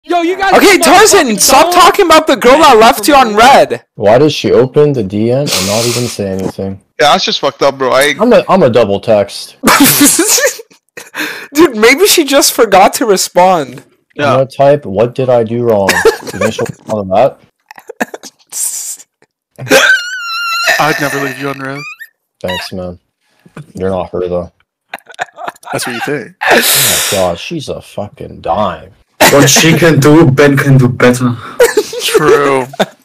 Yo, you guys. Okay, Tarzan, stop talking about the girl that left you on red. Why does she open the DM and not even say anything? Yeah, that's just fucked up, bro. I'm a double text. Dude, maybe she just forgot to respond. Yeah. I'm gonna type, what did I do wrong? Initial on that. I'd never leave you on red. Thanks, man. You're not her, though. That's what you think. Oh my god, she's a fucking dime. What she can do, Ben can do better. True.